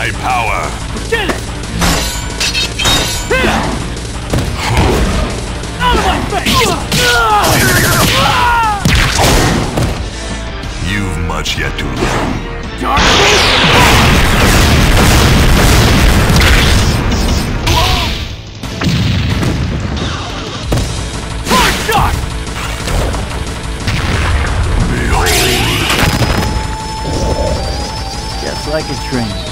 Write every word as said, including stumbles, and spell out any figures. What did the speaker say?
my power! Get it! Here! Out of my face! You've much yet to learn. Dark shot! Behold. Just like a train.